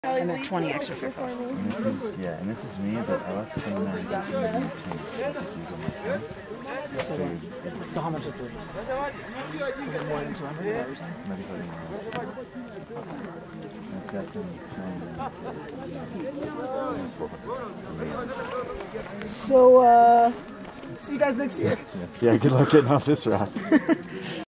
And then 20 extra for And this is, yeah, and this is me, but I left some there in case you need to just use on my phone. So how much is this? Is it more than 200? Maybe something I've got them So, see you guys next year. Yeah, good luck getting off this rock.